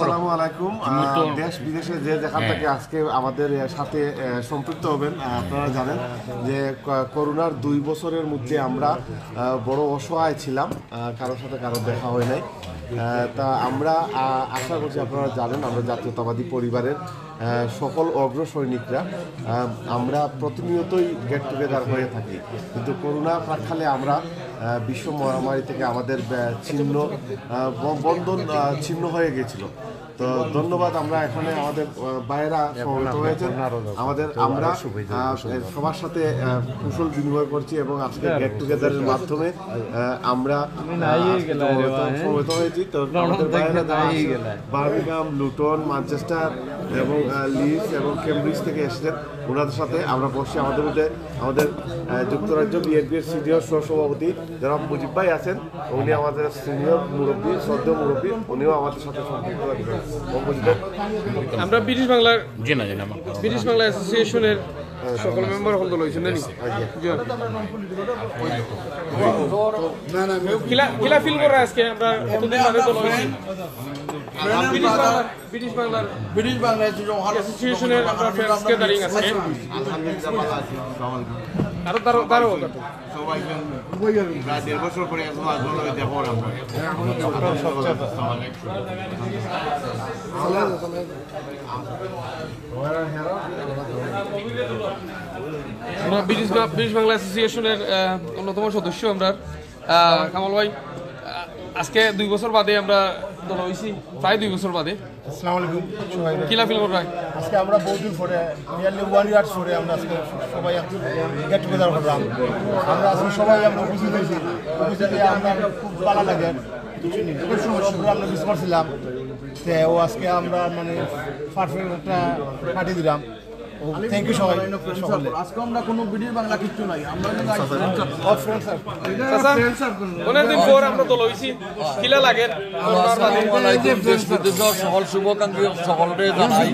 আসসালামু আলাইকুম। দেশ বিদেশে যে যেখান থেকে আজকে আমাদের সাথে সম্পৃক্ত হবেন, আপনারা জানেন যে করোনার 2 বছরের মধ্যে আমরা বড় অসহায় ছিলাম, কারোর সাথে কারো দেখা হয় নাই। তা আমরা আশা করছি, আপনারা জানেন আমরা জাতীয়তাবাদী পরিবারের সকল অগ্রসৈনিকরা আমরা প্রতিনিয়তই গেট টুগেদার হয়ে থাকি, কিন্তু করোনা প্রাককালে আমরা বিশ্ব মহামারী থেকে আমাদের ছিন্ন বন্ধন ছিন্ন হয়ে গেছিল। তো ধন্যবাদ, আমরা এখানে আমাদের বাইরা সমবেত হয়েছেন, আমরা সবার সাথে কুশল বিনিময় করছি এবং আজকে গেট টুগেদারের মাধ্যমে আমরা সমবেত হয়েছি। তো আমাদের বাইরা বার্মিংহাম, লুটন, ম্যানচেস্টার এবং লিডস এবং কেমব্রিজ থেকে এসেছেন, ওনাদের সাথে আমরা বসছি। আমাদের মধ্যে আমাদের যুক্তরাজ্য বিএনপির সিনিয়র সহসভাপতি যারা মুজিব ভাই আছেন, উনি আমাদের সিনিয়র মুরব্বী, শ্রদ্ধেয় মুরব্বী, উনিও আমাদের সাথে সম্পৃক্ত থাকবেন। আমরা ব্রিটিশ বাংলা অ্যাসোসিয়েশনের সকল মেম্বার হল লইছেন কিলা ফিল করা আজকে আমরা কতদিন আগে তো লইছি ব্রিটিশ বাংলা অ্যাসোসিয়েশনের আমরা ফ্রেন্ডসকে দাঁড়িয়ে আজকে আরো তারও সবাই প্রায় 1.5 বছর পরে আমরা ব্রিটিশ বাংলা অ্যাসোসিয়েশনের অন্যতম সদস্য আমরা কামাল ভাই। আজকে 2 বছর বাদে আমরা দল হয়েছি, প্রায় 2 বছর বাদে। আসসালামু আলাইকুম সবাই, কিলা ফিল করবেন আজকে আমরা বহুদিন পরে নিয়ারলি 1 ইয়ার পরে আমরা আজকে সবাই গেট টুগেদার করলাম। আমরা আজকে সবাই আমরা উপস্থিত হয়েছি, উপস্থিতি আমরা খুব ভালো লাগে। আমরা মিস করছিলাম, ও আজকে আমরা মানে পারফেক্ট একটা পার্টি দিলাম। থ্যাংক ইউ সবাই। আজকে আমরা কোনো ব্রিটিশ বাংলা কিচ্ছু নাই, আমরা অনেকদিন পর আমরা দল হয়েছি, কিলা লাগে সকল শুভাকাঙ্ক্ষী সকলকে জানাই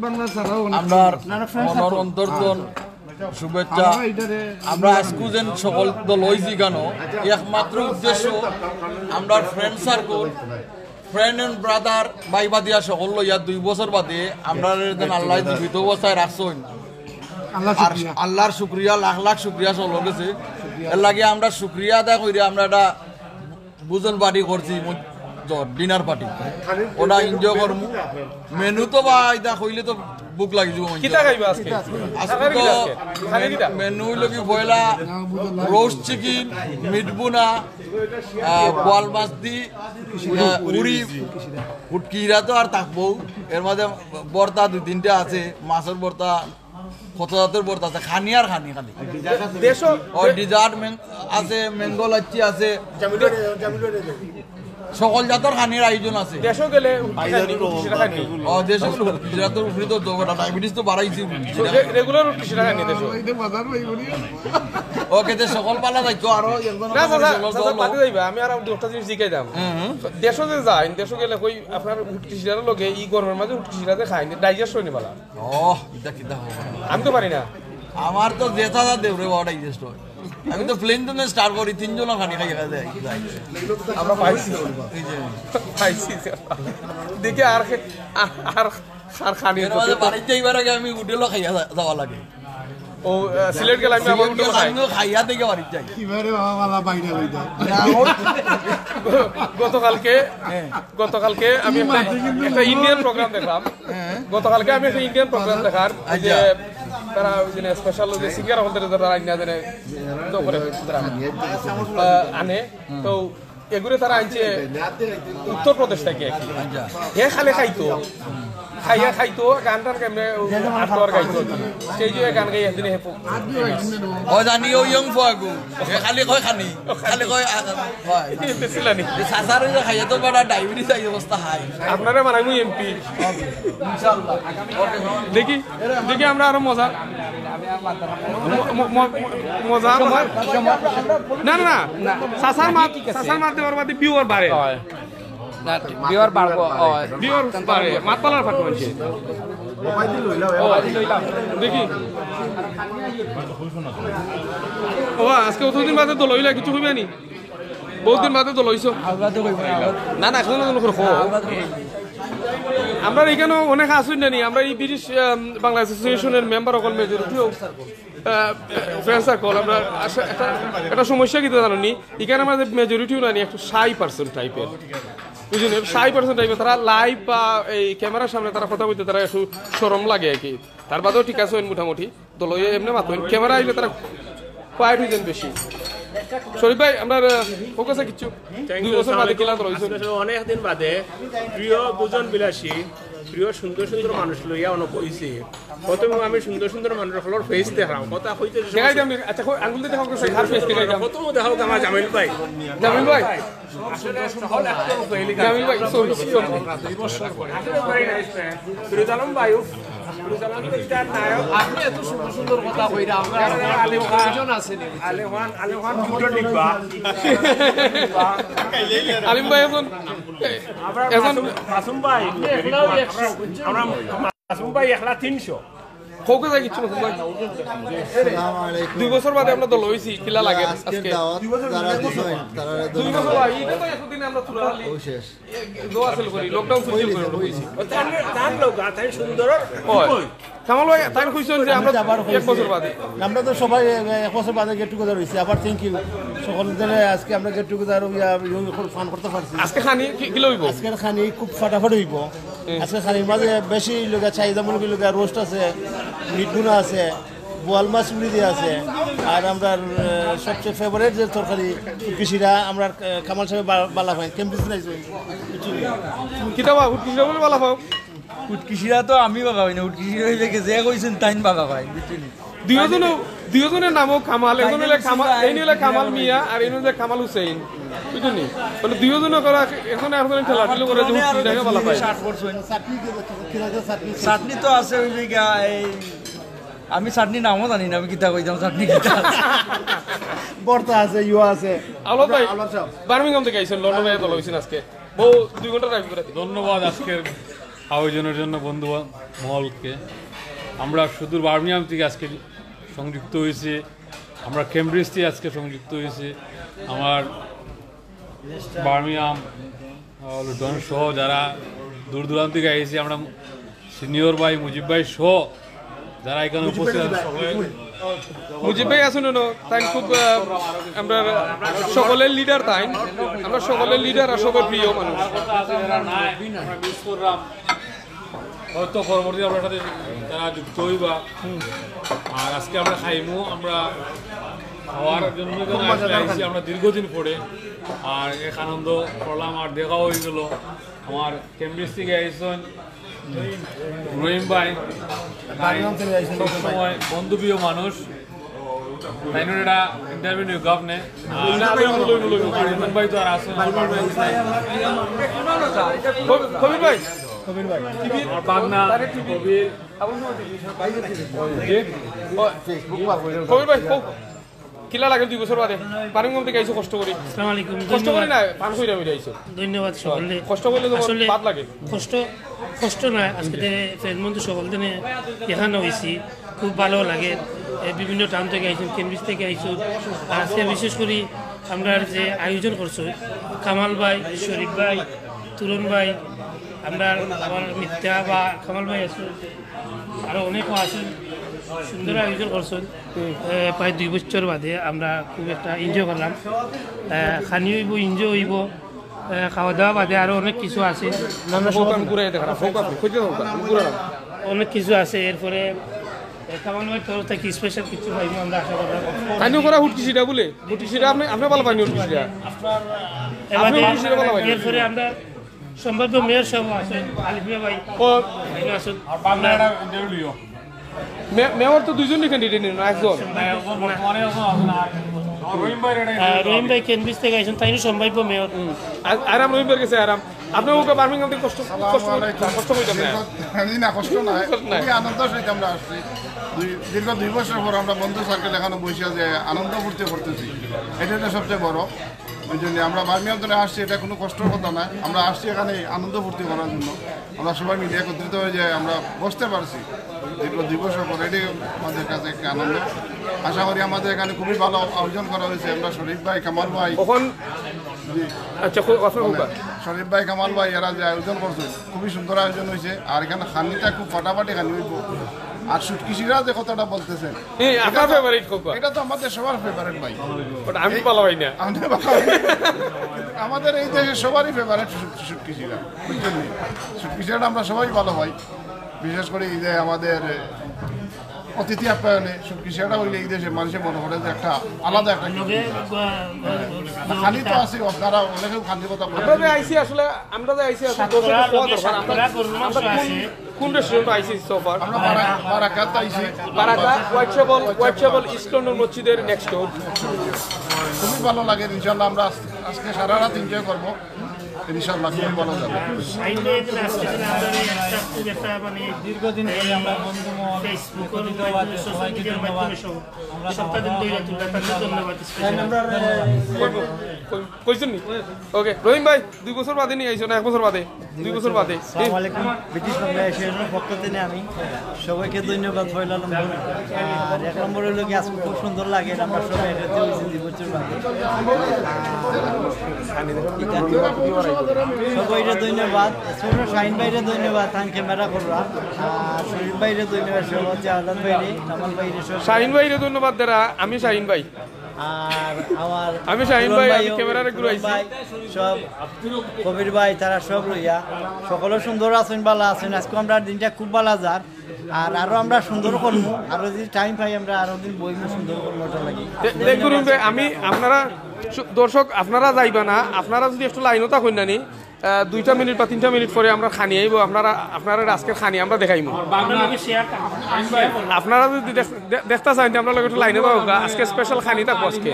আমরা অন্তর্জন শুভেচ্ছা। আমরা আজকুজেন সকল দল হয়েছি কেন, একমাত্র উদ্দেশ্য আমরা friend circle, friend and brother ভাই বাদিয়া সকল লইয়া 2 বছর বাদে আমরা আল্লাহ জীবিত অবস্থায় রাখছেন। আল্লাহর শুক্রিয়া, লাখ লাখ শুক্রিয়া চলো গেছে। এর লাগে আমরা শুক্রিয়া আদায় করি, আমরা একটা বুজন পার্টি করছি, ডিনার পার্টি, ওটা এনজয় করবো। মেনু তো বা এটা কইলে তো বুক লাগি যাব। মেনু হইল কি পয়লা রোস্ট চিকেন, মিট বুনা, বোয়াল মাছ দি, উড়ি ফুটকিরা তো আর থাকবো। এর মাঝে বর্তা 2-3টা আছে, মাছের বর্তা, কত জাতের বর্তা আছে, খানি আর খানি খালি ডিজার্ট আছে, ম্যাঙ্গো লাচ্ছি আছে, সকল জাতের খানির আয়োজন আছে। দেশও গেলে ডায়াবেটিস তো বাড়াইছি রেগুলার কিছু টাকা নিয়ে দেশও ওকে সকল পালা যাইতো। আরো আমি আর একটা জিনিস শিখাই দাম, দেশও যে যায়, দেশও গেলে কই আপনার উটকিশিরার লগে ই গরমের মাঝে উটকিশিরাতে খাই ডাইজেস্ট হয়নি বলা। আমি তো পারি না, আমার তো জেঠা দেবরে বাবা ডাইজেস্ট হয়। আমি তো প্লেন তো স্টার্ট করি, 3 জন খানি খাই যায়। আমরা পাইছি দেখি আর খানি বাড়িতে এইবার আগে আমি হোটেলও খাইয়া যাওয়া লাগে। ও সিলেট গেলে আমি আবার হোটেল খাইয়া থেকে বাড়িতে যাই। গতকালকে আমি একটা ইন্ডিয়ান প্রোগ্রাম দেখলাম। গতকালকে আমি একটা ইন্ডিয়ান প্রোগ্রাম দেখার যে তারা স্পেশাল যে সিঙ্গার আমাদের তারা আনে, তো এগুলো তারা আনছে উত্তরপ্রদেশ থেকে। হে খালে খাইতো গান টান কেমনে আটর গাইতো, সেই যে গান গাই একদিনে জানি ও ইয়ং ফাগু খালি কয় খানি খালি কয় ছিলানি সাসার খাইয়া তো বড় ডায়াবেটিস এই অবস্থা হাই। আপনারা মানাইমু এমপি ইনশাআল্লাহ। দেখি আমরা আরো মজা না সাসার মাত দেওয়ার বাদে ভিউয়ার বাড়ে, ভিউয়ার বাড়ে মাত পালার ফাট হয়েছে। দেখি ও আজকে অতদিন বাদে তো লইলা কিছু হইবে নি, বহুত দিন বাদে তো লইছো না এখন আমরা এখানে অনেক আসুন জানি আমরা এই ব্রিটিশ বাংলা অ্যাসোসিয়েশনের মেম্বার অকল মেজরিটিও ফ্রেন্ড সার্কল আমরা একটা সমস্যা কিন্তু জানো নি এখানে আমাদের মেজরিটিও নানি একটু 60% টাইপের বুঝলেন 60% টাইপের তারা লাইভ বা এই ক্যামেরার সামনে তারা কথা বলতে তারা একটু শরম লাগে আর কি তার বাদেও ঠিক আছে মোটামুটি দলীয় এমনি মাত্র ক্যামেরা আইলে তারা কোয়াইট হয়ে যান বেশি শরীফ ভাই আমরা ফোকাসে কিছু 2 বছর বাদে খেলা রয়েছে অনেকদিন বাদে প্রিয় দুজন বিলাসী প্রিয় সুন্দর সুন্দর মানুষ লইয়া অনেক হয়েছে প্রথমে আমি সুন্দর সুন্দর মানুষের ফেস দেখাম কথা হইতে আচ্ছা আঙ্গুল দিয়ে দেখাও আর ফেস দেখাই প্রথম দেখাও আমার জামিল ভাই জামিল ভাই জামিল ভাই ফিরোজ আলম ভাই আপনি এত সুন্দর সুন্দর কথা কইরা আমরা প্রয়োজন আছে আলেমান দুটো ডিব্বা আলিম ভাই এখন মাসুম ভাই আমরা মাসুম ভাই 300 ফোকাস আছে কিছু ভাই 2 বছর বাদে আমরা দল হইছি কিলা লাগে আজকে 2 বছর ভাই এটা তো এতদিন আমরা চুরালি শেষ দোয়া সেল করি লকডাউন সুযোগ করে হইছি তার লোক তাই সুন্দর কামাল ভাই তাই কইছেন যে আমরা 1 বছর বাদে আমরা তো সবাই 1 বছর বাদে গেট টুগেদার হয়েছি আবার থ্যাংক ইউ সকল দিনে আজকে আমরা গেট টুগেদার ফান করতে পারছি আজকে খানি কি লইব আজকের খানি খুব ফাটাফাট হইব আজকে খানির মাঝে বেশি লোকের চাহিদামূলক লোকের রোস্ট আছে মিটগুনা আছে বোয়াল মাছ মুড়ি দিয়ে আছে আর আমরা সবচেয়ে ফেভারিট যে তরকারি কৃষিরা আমরা কামাল সাহেব বালা পাই কেমন কিতাবা উৎকৃষ্ট বলে বালা পাও উৎকৃষিরা তো আমি বাবা হয় না উৎকৃষি হইলে যে কইছেন তাইন বাবা ভাই বুঝছেন দুইজনের নামও কামাল একজন হলে কামাল এই হলে কামাল মিয়া আর এই হলে কামাল হুসেইন বুঝলি মানে দুইজনে করা এখন এখন খেলা দিলে করে যে বালা পায় চাটনি তো আছে ওই জায়গা এই আমি চাটনি নামও জানি না আমি কিতা কইতাম চাটনি কিতা বর্তা আছে ইয়া আছে আলো ভাই বার্মিংহাম থেকে আইছেন লন্ডনে দল হইছেন আজকে বহু 2 ঘন্টা ড্রাইভ করে ধন্যবাদ আজকের আয়োজনের জন্য বন্ধু মহলকে আমরা সুদূর বার্মিংহাম থেকে আজকে সংযুক্ত হয়েছি আমরা কেমব্রিজ থেকে আজকে সংযুক্ত হয়েছি আমার বার্মিংহাম লন্ডন সহ যারা দূর দূরান্ত থেকে আইছি আমরা সিনিয়র ভাই মুজিব ভাই সহ যারা এখানে উপস্থিত আছে সবাই মুজিব ভাই আসুন তাই খুব আমরা সকলের লিডার তাই আমরা সকলের লিডার আর সকল প্রিয় মানুষ হয়তো পরবর্তী আপনার সাথে তারা যুক্ত হইবা আর আজকে আমরা খাইমু আমরা খাওয়ার জন্য আইসি আমরা দীর্ঘদিন পরে আর এক আনন্দ করলাম আর দেখা হয়ে গেল আমার কেমব্রিজ থেকে আইসন রহিম ভাই সবসময় বন্ধুপ্রিয় মানুষ তাই এটা ইন্টারভিউ নিয়োগ আপনি ভাই তো আর আসেন কবির ভাই আমার বাগনা কবির কবির ভাই কিলা লাগে 2 বছর বাদে বার্মিংহাম থেকে আইছো কষ্ট করি আসসালামু আলাইকুম কষ্ট করি না পান কইরা হইরা আইছো ধন্যবাদ সকলে কষ্ট করলে তো আসলে বাদ লাগে কষ্ট না আজকে ফ্রেন্ড বন্ধু সকল দিনে এখানে হয়েছি খুব ভালো লাগে বিভিন্ন টাউন থেকে আইসুন কেমব্রিজ থেকে আইসুন আর আজকে বিশেষ করে আমরা যে আয়োজন করছো কামাল ভাই শরীফ ভাই তুরন ভাই আমরা আমার মিথ্যা বা কামাল ভাই আছেন আরও অনেকও আছেন সুন্দর আয়োজন করছেন প্রায় 2 বছর বাদে আমরা খুব একটা এনজয় করলাম খানি হইব এনজয় হইব খাওয়া দাওয়া বাদে আরও অনেক কিছু আছে অনেক কিছু আছে এরপরে কামাল ভাই তরফ থেকে স্পেশাল কিছু পাইব আমরা আশা করলাম কানিও করা হুটকিসিটা বলে হুটকিসিটা আপনি ভালো পাইনি হুটকিসিটা এরপরে আমরা সম্ভাব্য মেয়র সহ আছেন আলিফিয়া ভাই আছেন মেয়র তো 2 জনই ক্যান্ডিডেট না একজন রহিম ভাই কেমব্রিজ থেকে আইছেন তাই সম্ভাব্য মেয়র আরাম রহিম ভাই গেছে আরাম আপনি ওকে বার্মিংহাম থেকে কষ্ট হইতাম না কষ্ট নাই খুবই আনন্দ সহিত আমরা আসছি দীর্ঘ 2 বছর পর আমরা বন্ধু সার্কেল এখানে বসে যে আনন্দ ফুর্তি করতেছি এটাই তো সবচেয়ে বড় ওই জন্য আমরা বার্মিংহাম থেকে আসছি এটা কোনো কষ্টের কথা না আমরা আসছি এখানে আনন্দ ফুর্তি করার জন্য আমরা সবাই মিলে একত্রিত হয়ে যে আমরা বসতে পারছি দীর্ঘ 2 বছর পর এটাই আমাদের কাছে একটা আনন্দ আশা করি আমাদের এখানে খুবই ভালো আয়োজন করা হয়েছে আমরা শরীফ ভাই কামাল ভাই আচ্ছা আপনার হুকা শরীফ ভাই কামাল ভাই এরা যে আয়োজন করছে খুবই সুন্দর আয়োজন হয়েছে আর এখানে খানিটা খুব ফাটাফাটি খানি হইব আর সুটকিশিরা যে কথাটা বলতেছেন আপনার ফেভারিট কোকা এটা তো আমাদের সবার ফেভারিট ভাই বাট আমি ভালো হয় না আমাদের এই দেশে সবারই ফেভারিট সুটকিশিরা বুঝছেন সুটকিশিরাটা আমরা সবাই ভালো পাই বিশেষ করে এই যে আমাদের অতিথি আপ্যায়নে সুটকিশিরাটা হইলে এই দেশে মানুষের মনে করে যে একটা আলাদা একটা খালি তো আছে আপনারা অনেকেও খানির কথা বলে আমরা যে আইসি আসলে কোন রেস্টুরেন্ট আইসি সোফার আমরা বারাকাত আইছি Baraka Whitechapel east London মসজিদের নেক্সট ডোর খুবই ভালো লাগে ইনশাল্লাহ আমরা আজকে সারা রাত এনজয় করবো ইনশাল্লাহ খুবই ভালো যাবে দীর্ঘদিন ধরে আমরা বন্ধু কইছেন নি ওকে রহিম ভাই 2 বছর বাদে নিয়ে আইছো না 1 বছর বাদে 2 বছর বাদে আসসালামু আলাইকুম ব্রিটিশ বাংলাদেশের পক্ষ থেকে আমি সবাইকে ধন্যবাদ পয়লা নম্বর আর 1 নম্বর হলো কি আজকে খুব সুন্দর লাগে আমরা সবাই এটাতে হইছি 2 বছর বাদে সবাইকে ধন্যবাদ ছোট শাহিন ভাইরে ধন্যবাদ তান ক্যামেরা কররা আর শরীফ ভাইরে ধন্যবাদ সবাই আজাদ ভাইরে কামাল ভাইরে শাহিন ভাইরে ধন্যবাদ দেরা আমি শাহিন ভাই আর আমার আমি শাহিন ভাই আমি ক্যামেরারে ঘুরাইছি সব কবির ভাই তারা সব লইয়া সকলে সুন্দর আছেন ভালো আছেন আজকে আমরা দিনটা খুব ভালো যার আর আরো আমরা সুন্দর করবো আরো যদি টাইম পাই আমরা আরো দিন বইমু সুন্দর করবোটা লাগি দেখুন আমি আপনারা দর্শক আপনারা যাইবা না আপনারা যদি একটু লাইনও থাকুন নানি 2 মিনিট বা 3 মিনিট পরে আমরা খানি আইব আপনারা আজকের খানি আমরা দেখাইমু আপনারা যদি দেখতে চান আমরা লগে একটু লাইনে পাবো আজকে স্পেশাল খানি থাকবো আজকে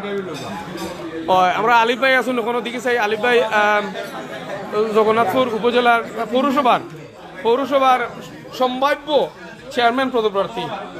আমরা আলিফ ভাই আসুন কোনো দিকে চাই আলিফ ভাই জগন্নাথপুর উপজেলার পৌরসভার সম্ভাব্য চেয়ারম্যান পদপ্রার্থী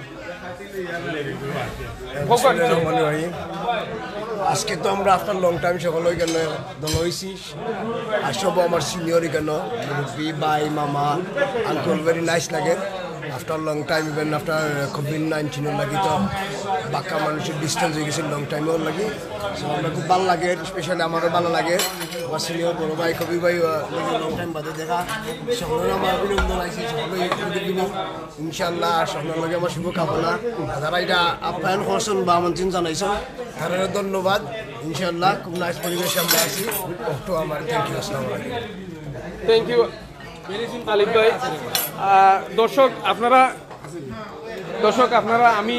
আজকে তো আমরা আফটার লং টাইম সকলে এখানে দল হয়েছি আর সব আমার সিনিয়র এখানে মুরব্বী ভাই মামা আঙ্কল ভেরি নাইস লাগে after long time even after COVID-19 লাগি তো বাক্কা মানুষের ডিস্টেন্স হয়ে গেছে লং টাইমেও লাগে আমার খুব ভালো লাগে স্পেশালি আমারও ভালো লাগে আমার সিনিয়র বড় ভাই কবি ভাই লং টাইম বাদে দেখা সকলের আমার অভিনন্দন আছে সকলেই ইনশাল্লাহ সকলের লগে আমার শুভকামনা যারা এটা আপ্যায়ন করছেন বা আমন্ত্রণ জানাইছেন তাদের ধন্যবাদ ইনশাল্লাহ খুব নাইস পরিবেশে আমরা আছি একটু আমার থ্যাংক ইউ আসসালামু আলাইকুম থ্যাংক ইউ আলিফ ভাই দর্শক আপনারা আমি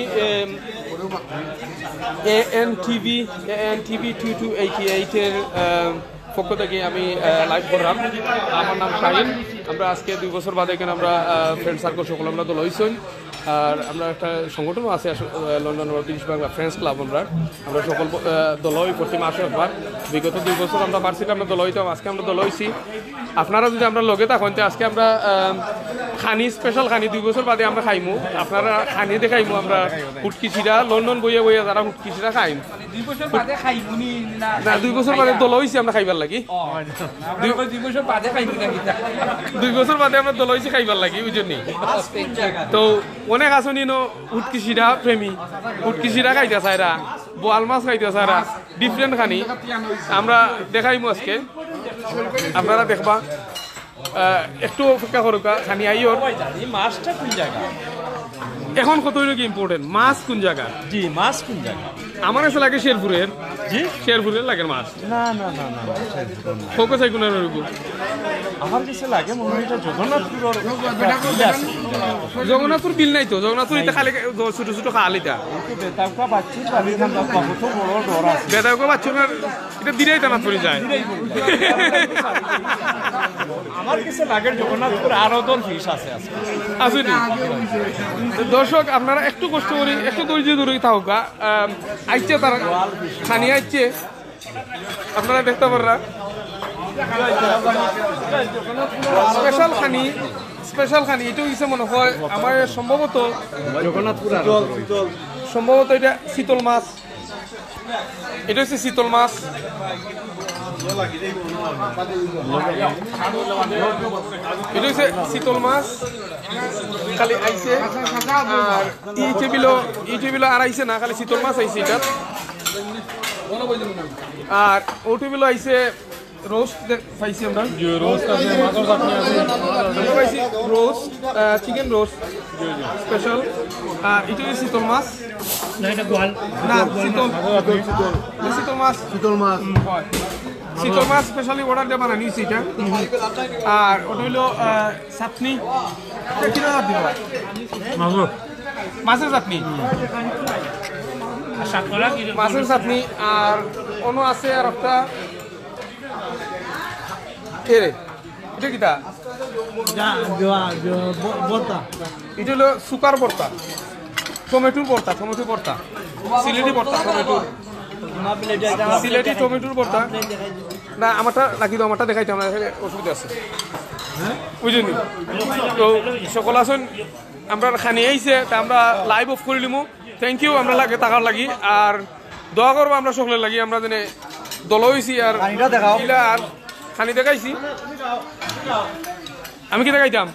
ANTV 2288 এর পক্ষ থেকে আমি লাইভ করলাম আমার নাম শাহিন আমরা আজকে 2 বছর বাদে এখানে আমরা ফ্রেন্ড সার্কেল সকল আমরা দল হইছেন আর আমরা একটা সংগঠনও আছে London British Bangla friends club আমরা সকল দল হই প্রতি মাসে একবার বিগত 2 বছর আমরা পারছিলাম আমরা দল হইতাম আজকে আমরা দল হইছি আপনারা যদি আমরা লগে থাকেন আজকে আমরা খানি স্পেশাল খানি 2 বছর বাদে আমরা খাইমু আপনারা খানি দেখাইমু আমরা হুটকিছিরা লন্ডন বইয়া যারা হুটকিছিরা খাইম 2 বছর বাদে খাইবুনি না 2 বছর বাদে দল হইছি আমরা খাইবার লাগি 2 বছর বাদে খাইবুনি না 2 বছর বাদে আমরা দল হইছি খাইবার লাগি বুঝনি তো অনেক আসনি নো হুটকিছিরা প্রেমী হুটকিছিরা খাইতা চাইরা বোয়াল মাছ খাইতা চাইরা ডিফারেন্ট খানি আমরা দেখাইমু আজকে আপনারা দেখবা একটু অপেক্ষা করুকা খানি আইও মাছটা কোন জায়গা এখন কত হইল কি ইম্পর্টেন্ট মাছ কোন জায়গা জি মাছ কোন জায়গা আমার কাছে লাগে শেরপুরের জি শেরপুরের লাগে মাছ না ফোকাস আই কোনের রইব আমার কাছে লাগে মনে হয় এটা জগন্নাথপুর বিল নাই তো জগন্নাথপুর এটা খালি ছোট ছোট খালিটা বেতাবকা বাচ্চু পাবি খান কত বড় ডর আছে বেতাবকা বাচ্চু না এটা দিরাই টানা পড়ে যায় আমার কাছে লাগে জগন্নাথপুর আরো দল ফিশ আছে আসেনি দর্শক আপনারা একটু কষ্ট করি একটু ধৈর্য ধরে থাকুকা আইছে তারা খানি আইছে আপনারা দেখতে পাররা স্পেশাল খানি এটা হচ্ছে মনে হয় আমার সম্ভবত এটা শীতল মাছ এটা হচ্ছে শীতল মাছ এটা হচ্ছে শীতল মাছ খালি আইছে আর ই টেবিল আর আইছে না খালি শীতল মাছ আইছে এটা আর ওটিবিল আইছে রোস্ট পাইছি আমরা রোস্ট আছে মাছের চাটনি আছে আমরা পাইছি রোস্ট চিকেন রোস্ট স্পেশাল এটা হচ্ছে শীতল মাছ না এটা গোয়াল না শীতল মাছ হয় শীতল মাছ স্পেশালি অর্ডার দিয়ে বানানি এটা আর ওটা হইলো চাটনি কি অর্ডার দিব মাছের চাটনি মাছের চাটনি আর অন্য আছে আর একটা এরে এটা কিটা এটা হলো সুকার ভর্তা টমেটোর ভর্তা সিলেটি ভর্তা সিলেটি টমেটোর ভর্তা না আমারটা রাখি দাও আমারটা দেখাইতে আমার অসুবিধা আছে বুঝলি তো সকল আসুন আমরা খানি আইছে তা আমরা লাইভ অফ করে নিমু থ্যাংক ইউ আমরা লাগে টাকার লাগি আর দোয়া করবো আমরা সকলের লাগি আমরা যেন দল হয়েছি আর আর খানি দেখাইছি আমি কি দেখাইতাম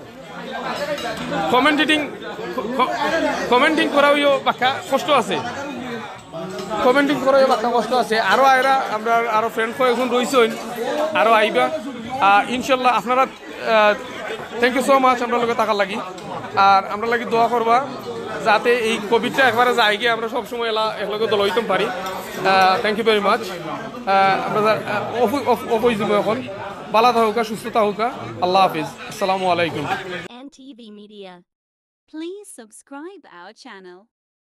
কমেন্টিং করাও বাক্কা কষ্ট আছে কমেন্টিং করাও বাক্কা কষ্ট আছে আরও আয়রা আমরা আরও ফ্রেন্ড কয়েকজন রয়েছেন আরও আইবা ইনশাল্লাহ আপনারা থ্যাংক ইউ সো মাচ আমরা লোকে টাকার লাগি আর আমরা লাগি দোয়া করবা যাতে এই কোভিডটা একবারে যায় গিয়ে আমরা সবসময় একলগে দল হইতে পারি থ্যাংক ইউ ভেরি মাচ আমরা অফ হয়ে যাবো এখন ভালো থাকুকা সুস্থ থাকুকা আল্লাহ হাফিজ আসসালামু আলাইকুম NTV Media. Please subscribe our channel.